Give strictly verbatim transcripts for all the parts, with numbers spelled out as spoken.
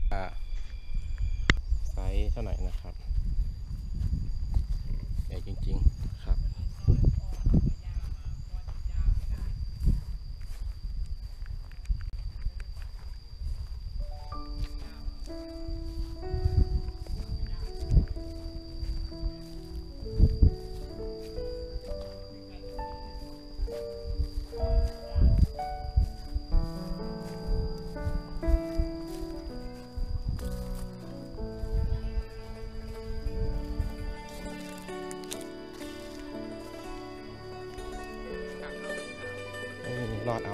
ไซส์เท่าไหร่นะครับใหญ่จริงๆครับรอดเอา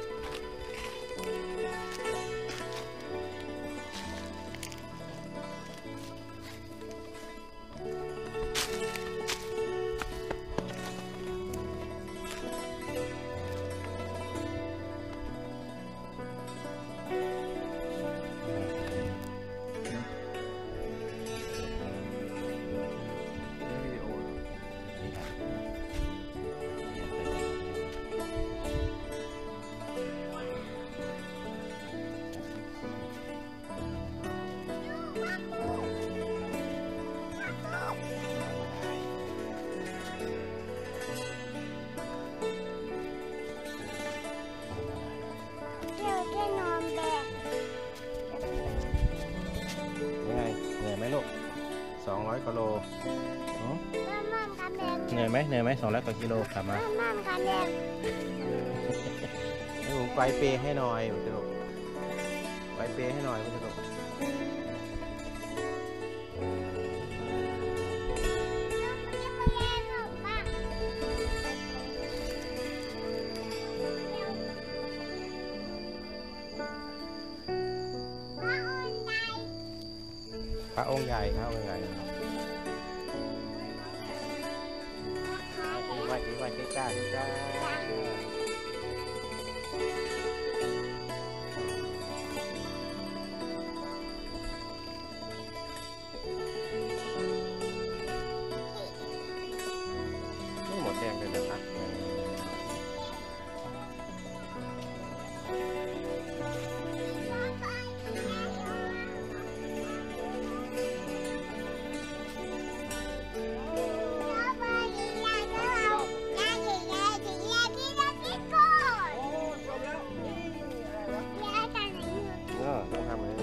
สองร้อยกิโลเหนื่อยไหมเหนื่อยไหมสองร้อยกว่ากิโลขับมาให้ผมไปเปให้หน่อยคุณลูกไปเปให้หน่อยคุณลูกพระองค์ใหญ่ครับองค์ใหญ่ไหว้ไหว้ใกล้ๆใกล้ๆไม่หมดแดงเลยนะครับต้องทำอะไร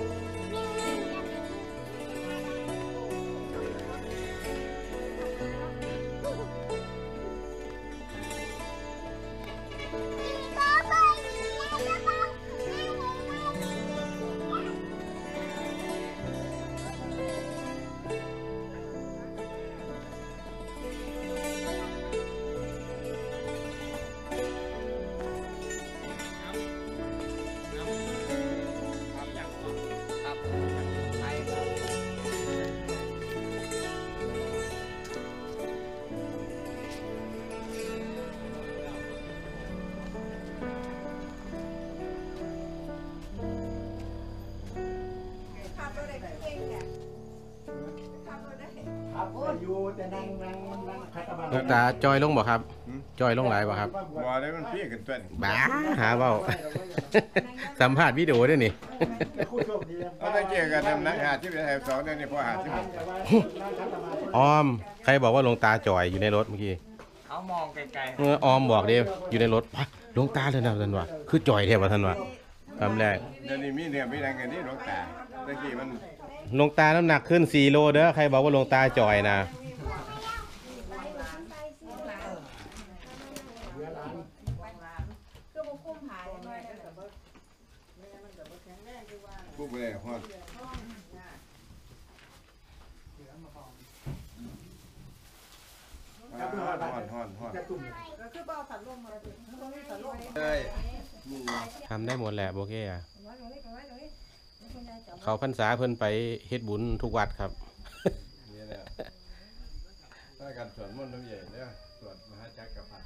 ตาจอยลงบ่ครับจอยลงหลายบ่ครับบ่ได้มันพี่กันตัวนี้บ้าหาเบ้าสัมภาษณ์วิดีโอด้วยนี่เขาได้เกี่ยวกันนำนักหาที่เป็นแถวสองเนี่ยนี่พอหาที่ออมใครบอกว่าลงตาจอยอยู่ในรถเมื่อกี้เขามองไกลๆเออออมบอกเดียวอยู่ในรถลงตาเลยนะท่านว่าคือจอยแทบว่าท่านว่าคำแรกเดี๋ยวนี้มีเนี่ยมีแรงกันนี่ลงตาตะกี้มันลงตาน้ำหนักขึ้นสี่โลเด้อใครบอกว่าลงตาจอยนะปุ๊บเลยฮอดทำได้หมดแหละโอเคอะเขาพรรษาเพิ่นไปเฮ็ดบุญทุกวัดครับนี่แหละถ้าการสวดมนต์น้ำใหญ่เนี่ยสวดมหาจักรพรรดิ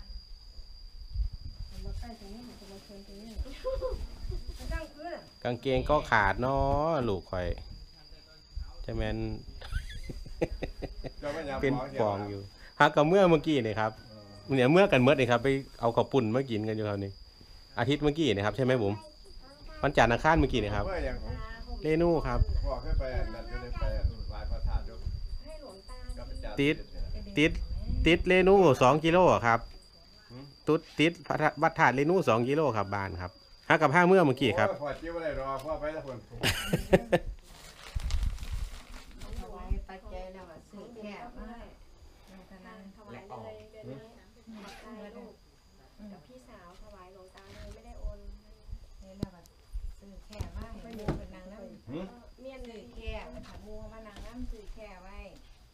กางเกงก็ขาดเนาะลูกข่อยจะแมนเป็นฟองอยู่ฮักกับเมื่อเมื่อกี้นี่ครับเนี่ยเมื่อกันเมื่อนี่ครับไปเอาข้าวปุ้นมากินกันอยู่คราวนี้อาทิตย์เมื่อกี้นะครับใช่ไหมบุ๋มวันจันทร์อังคารเมื่อกี้นี่ครับเรนูครับพ่อเคยไปนั่นก็เลยไปหลายพระธาตุอยู่ให้หลวงตาก็ไปจัดติด ติดติดเรนูสองกิโลครับตุดติดพระธาตุวัดธาตุเรนูสองกิโลครับบ้านครับหากับห้าเมื่อเมื่อกี้ครับโอ้ยพ่อจิ้วอะไรรอพ่อไปแล้วคนถวายปัจจัยแล้วก็ซื้อแค่มาในธนาถวายเลยเดือนนี้ขอบใจลูกกับพี่สาวถวายหลวงตาเลยไม่ได้โอนเนี่ยแล้วก็ซื้อแค่มาให้หมูเป็นนางน้ำหืมเมียนเลซื้อย แค่มาถามมูมานางน้ำซื้อแค่ไว้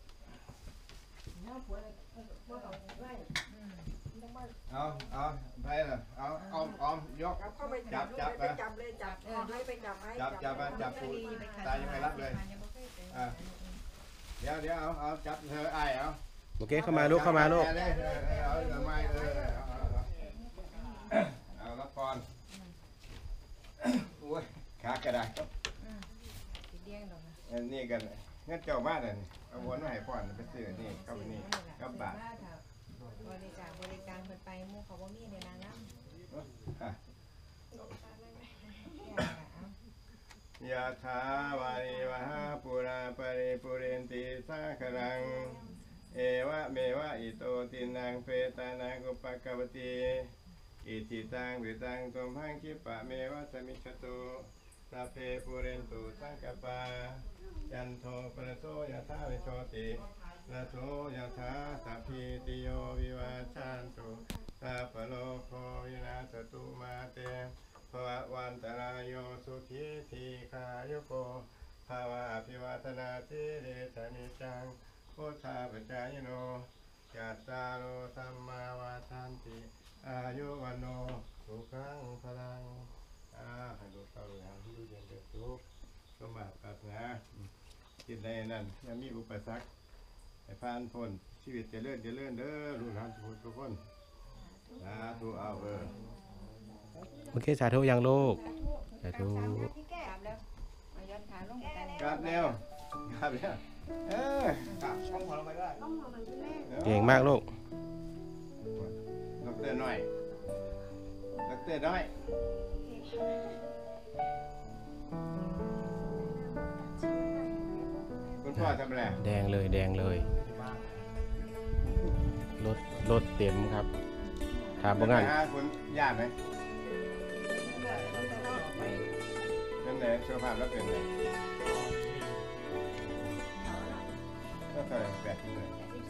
เอาผัวเลยบ่ต้องไว้อืมเอาเอาไปเลยเอาเอาเอายกจับเข้าไปจับจับไปนะจับเลยจับเออให้ไปจับให้จับจับมาจับปูตายังไม่รับเลยอ่ะเดี๋ยวเดี๋ยวเอาเอาจับเธอไอ้เอาโอเคเข้ามาลูกเข้ามาลูกเอาเลยเอาเอาไม้เออเอาเอาเอาเอารับก่อนโอ้ยขากระดาษสิเลี้ยงดอกนะอันนี้กันเงินเจ้าบ้านนั่นเอาวนมาให้พ่อนไปซื้อนี่เข้าไปนี่กับบาทบริจาคบริการเพิ่นไปหมู่เขาบ่มีในนางน้ำอ่ะหลวงตาไม่ไหวแค่ก็เอายะถาวาริวหาปุราปริปุเรนติสาครังเอวะเมวะอิโตตินังเปตานังอุปกปปติอิทิตังวิตังตุมหังคิปะเมวะสมิจฉตุสัพเพปุเรนตุสังกปายันโทปะโสยะถาวิโชติละโสยะถาสัพพิติโยวิวาชันตุสัพพะโลกโควินาศตุมาเตภวะวันตรายโยสุขีทีขายุโกภาวะอภิวาทนาทิเรสนิจังพุทธาปัจจายโนจัตตารโอสัมมาวาทันติอายุวันโนสุขังพลังอ่าให้ดูเต้าหลานที่ดูเย็นเป็นสุขสมบัติปรารถนาจิตใดนั่นยังมีอุปสรรคให้ผ่านพ้นชีวิตเจริญเจริญเด้อลูกหลานทุกคนทุกคนสาธุเอาเออโอเคสาธุยังลูกสาธุที่แก้กลับแล้วมาย้อนขาลงกันกราบเร็วกราบเร็วเออกราบช่องพอเราไปได้ต้องมาเหมือนคุณแม่เก่งมากลูกดอกเตอร์น้อยดอกเตอร์น้อยคุณพ่อทำอะไรแดงเลยแดงเลยรถรถเต็มครับถามว่างั้นไปหาคุณญาติไหมเป็นไงสุขภาพแล้วเป็นไงก็เคยแปดสิบเลย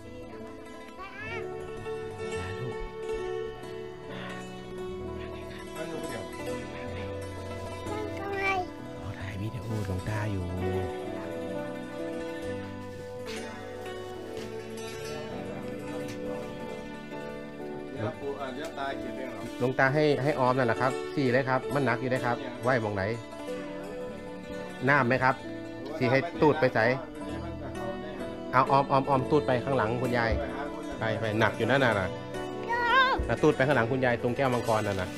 สาธุอันนู้นเดียวเราถ่ายวิดีโอหลวงตาอยู่เดี๋ยวปูอ่ะเดี๋ยวตายขีดเรื่องหรอหลวงตาให้ให้ออมนั่นแหละครับสี่เลยครับ มันหนักอยู่ได้ครับ ไหวมองไหนน้ำไหมครับ สิให้ตูดไปใส่ เอาออมออมออมตูดไปข้างหลังคุณยายไปไปหนักอยู่นั่นน่ะนะนะตูดไปข้างหลังคุณยายตรงแก้วมังกรน่ะนะ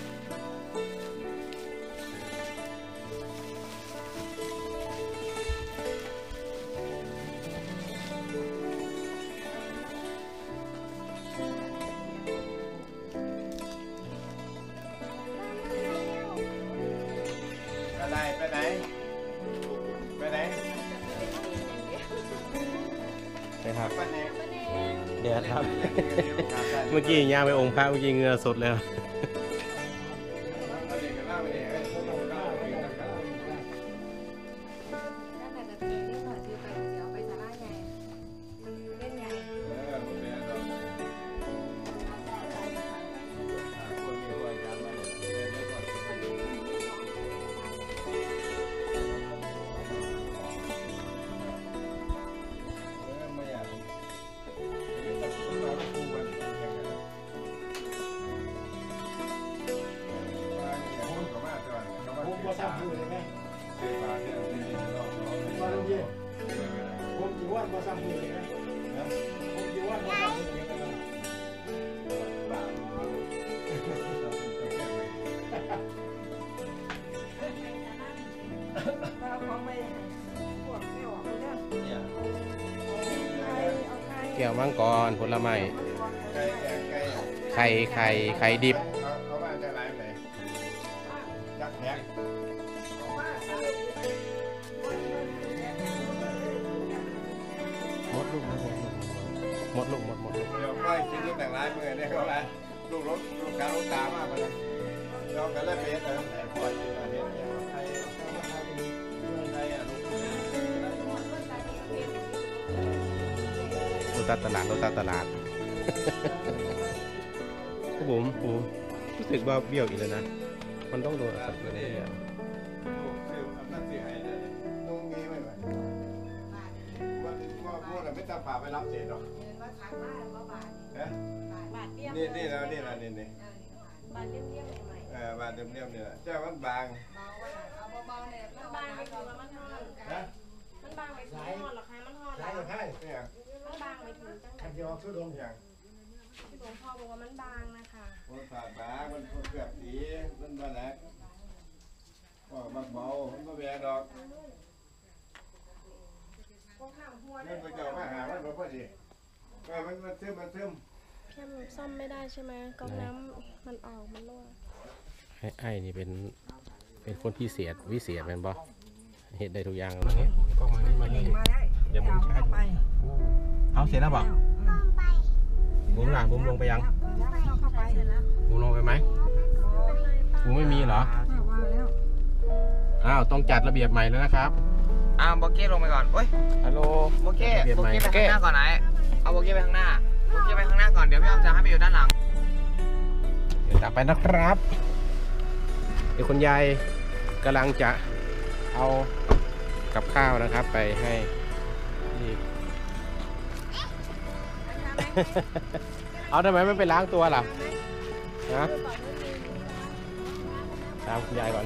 อะไรไปไหนไปไหนนะครับไปไหนเดี๋ยวครับ เมื่อกี้ย่างไปองค์พระเมื่อกี้เหงือสดแล้วนั่นแหละจะตีนี่หน่อยซื้อไปเดี๋ยวไปสาราใหญ่เล่นใหญ่ผมก็ทำอยู่เลยไหมผมจีวันมาซ้ำมือเลยนะผมจีวันมาซ้ำมือเลยนะเอาของไปพวกไม่ออกเลยนะใครเอาใครแก้วมังกรผลไม้ไก่ไก่ไข่ไข่ไข่ดิบเขาว่าจะไล่ไหนจักแท็กเอามาใส่ลูกหมดหมดลูกหมดหมดลูกเดี๋ยวค่อยกินแต่งร้ายมือเนี่ยเขาละลูกรถลูกค้าลูกตามากเลยเรากันแล้วเบสแต่แต่ปล่อยอยู่เนี่ยใครใครอ่ะลูกรถตัดตลาดรถตัดตลาดบุ๋มบุ๋มรู้สึกว่าเบี้ยวอีกแล้วนะมันต้องโดนสัตว์อะไรเนี่ยลูกซื้ออำนาจซื้อให้เลยนุ่งงี้ไม่ไหวว่าว่าพวกเราไม่ต้องฝ่าไปรับเศษหรอกเดินมาทางบ้านมาบาทนะบาทเรียบนี่นี่แล้วนี่แล้วนี่นี่บาทเรียบเรียบใหม่เออบาดเรียมๆนี่แหละเจ้ามันบางเอาเบาๆเนี่ยๆมันบางไปถึงมันห่อนนะมันบางไปถึงห่อนหรอคะมันห่อนใช่แล้วใช่เนี่ยมันบางไปถึงจังไหนขันยอชุดดงอย่างพี่หลวงพ่อบอกว่ามันบางนะคะมันผ่าบางมันเกือบสีมันบ้านะว่าบักเบามันไม่แบกดอกพวกข้างหัวมันไปเจาะมาหามันบ่พอดีก็มันมันซึมมันซึมแค่ซ่อมไม่ได้ใช่ไหมก๊อกน้ำมันออกมันรั่วไอ้ไอ้นี่เป็นเป็นคนพิเศษวิเศษแม่นบ่เห็นได้ทุกอย่างเลยก็มานี่มานี่มาได้เดี๋ยวผมชาร์จเข้าไปเอาเสร็จแล้วบอกบุ๋มล่ะบุ๋มลงไปยังเข้าไปแล้วบุ๋มลงไปไหมบุ๋มไม่มีเหรอว่าแล้วอ้าวต้องจัดระเบียบใหม่แล้วนะครับอ้าวโบเก้ลงไปก่อนโอ้ยฮัลโหลโบเก้ระเบียบโบใหม่เก้ไปข้างหน้าก่อนไหนเอาโบเก้ไปข้างหน้าโบเก้ไปข้างหน้าก่อนเดี๋ยวพี่อ้อมจะให้ไปอยู่ด้านหลังเดี๋ยวตามไปนะครับเดี๋ยวคุณยายกำลังจะเอากับข้าวนะครับ ไปให้ที่ เอาทำไมไม่ไปล้างตัวล่ะนะตามคุณยายก่อน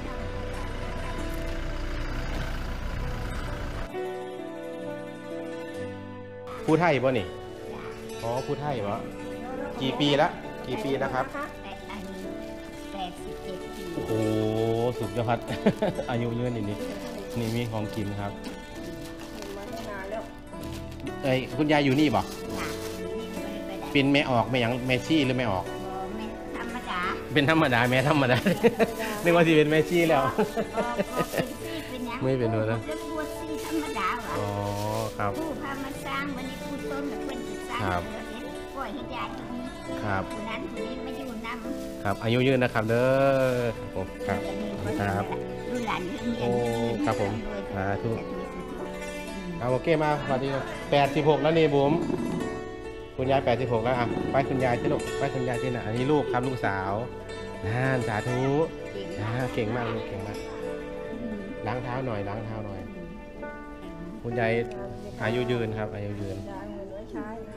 ผู้ไทยป่ะนี่อ๋อผู้ไทยป่ะกี่ปีละกี่ปีแล้วครับแปดสิบเจ็ดปีโอ้โหสุดยอด อายุเยอะนิดนิดนี่มีของกินครับมาตั้งนานแล้วเอ้ยคุณยายอยู่นี่บ่หนักนี่ไม่ได้ไปไหนเป็นแม่ออกแม่หยังแม่ชี่หรือแม่ออกบ่แม่ธรรมดาเป็นธรรมดาแม่ธรรมดา นึกว่าสิเป็นแม่ชี่แล้วบ่บ่เป็นซี่เป็นหยังไม่เป็นหัวนะเรื่องบวชซี่ธรรมดาว่ะอ๋อครับผู้พามาสร้างวันนี้ผู้ต้นหรือเพิ่นสิสร้างครับเดี๋ยวเห็นปล่อยให้ยายอยู่นี่ครับผู้นั้นผู้นี้มาอยู่นำครับอายุยืนนะครับเด้อผมครับ ครับรุ่นหลานเรื่องเรียนโอ้ครับผมสาธุสาธุเอาโอเคมาสวัสดีครับแปดสิบหกแล้วนี่บุ๋มคุณยายแปดสิบหกแล้วอ่ะไปคุณยายที่ลูกไปคุณยายที่ไหนอันนี้ลูกครับลูกสาวน่านสาธุอ่าเก่งมากลูกเก่งมากล้างเท้าหน่อยล้างเท้าหน่อย คุณยายอายุยืนครับอายุยืนยายเหมือนไว้ใช้นะ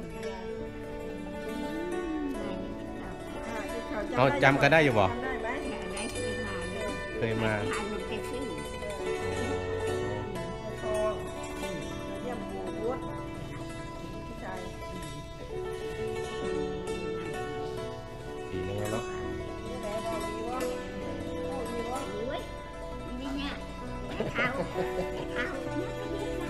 ยายเอาจำกันได้อยู่บ่จำได้ไหมได้ซื้อมาเลยเคยมาทานมันไปซื้อทองเยี่ยมปู่พุทธพี่ชายปีนึงแล้วเนาะนี่แหละเรามีวะเรามีวะโอ้ยนี่เนี่ยเอาเอาเนี่ยไปเรียนไหน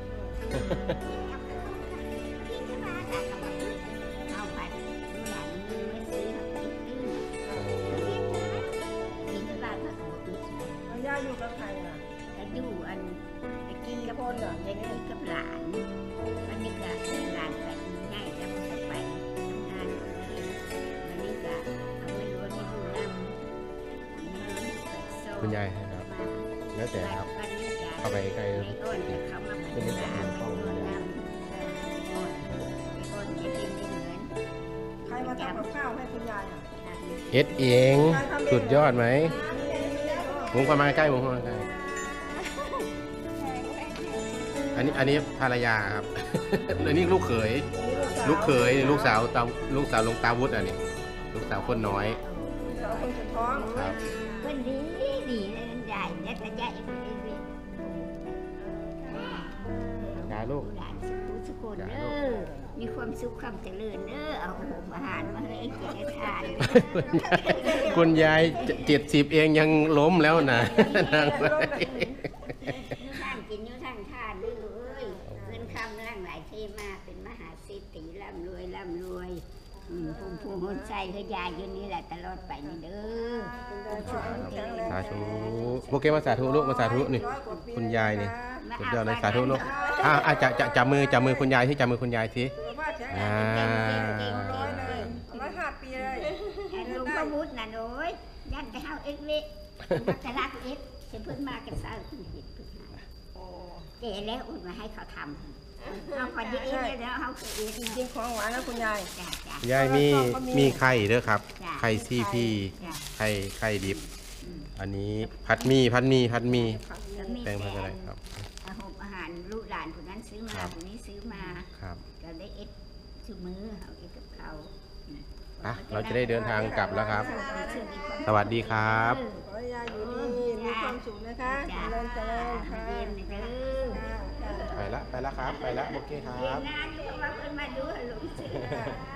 เอาไปดูหลานมือไม่ซื้อเอาไปซื้อโอ้กินที่บ้านก็เอาไปซื้อแล้วย่าอยู่กับใครน่ะแต่อยู่อันไปกินกับคนเหรอไปกินกับหลานวันนี้ก็หลานไปง่ายแล้วมันก็ไปทำงานวันนี้ก็เอาไม่รู้นี่ดูนำคุณยายให้ครับ แล้วแต่ครับ เข้าไปใกล้ไอ้อ้นจะเข้ามาเป็นหลานไอ้อ้นนำไอ้อ้นจะกินไม่เหมือนใครมาทำกับข้าวให้คุณยายอ่ะเอ็ดเองสุดยอดไหมผมก็มาใกล้ผมก็มาใกล้อันนี้อันนี้ภรรยาครับ อันนี้ลูกเขย ลูกเขยลูกสาวตาลูกสาวลงตาวุฒิอันนี้ลูกสาวคนน้อยสาวคนสุดท้องครับเพื่อนดีดีเลยใหญ่และแต่ใหญ่เองเลยจ้าลูกหลานสุขุสุขนเด้อมีความสุขความเจริญเด้อเอาอาหารมาให้เจ๊ทานคุณยายเจ็ดสิบเองยังล้มแล้วนะนางไปยูท่านกินยูท่านทานด้วยเอ้ยเงินคำร่างหลายเทมาเป็นมหาเศรษฐีร่ำรวยร่ำรวยภูมิภูมิหุ่นใจคือยายอยู่นี่แหละตลอดไปนี่เด้อสาธุโปเกมาสาธุลูกมาสาธุนี่คุณยายนี่สุดยอดเลยสาธุลูกเอ่าอ่าจะจะจับมือจับมือคุณยายที่จับมือคุณยายทีสุขภาพแข็งแรอ่างร้อยเลยร้อยห้าปีเลยไอ้ลุงก็มุดน่ะโน้ยยันจะเฮาเอ็กเวมักจะรักเอ็กจะเพิ่งมากันซะเพิ่งเห็นเพิ่งหาโอ้เจ๋แล้วอุ่นมาให้เขาทำเอาคนเดียวแล้วเขาคือเอ็กจริงๆของหวานนะคุณยายจ้าจ้ายายมีมีไข่เด้อครับจ้ะไข่ซีพีจ้าไข่ไข่ดิบ อันนี้ผัดหมี่ผัดหมี่ผัดหมี่แล้วมีแปลงผัดอะไรแต่ครับอาหารอาหารลูกหลานคนนั้นซื้อมาครับคนนี้ซื้อมาครับเราได้เอ็ดซื้อมือเอาเอ็ดกับเขาอ่ะเราจะได้เดินทางกลับแล้วครับ สวัสดีครับขอให้ยายอยู่ดีมีความสุขนะคะเจริญเจริญค่ะเรียนนะเด้อค่ะไปละไปละครับ ไปละโอเคครัเรียนบงานเพราะว่าเพิ่นมาดูให้ลูกซื้อ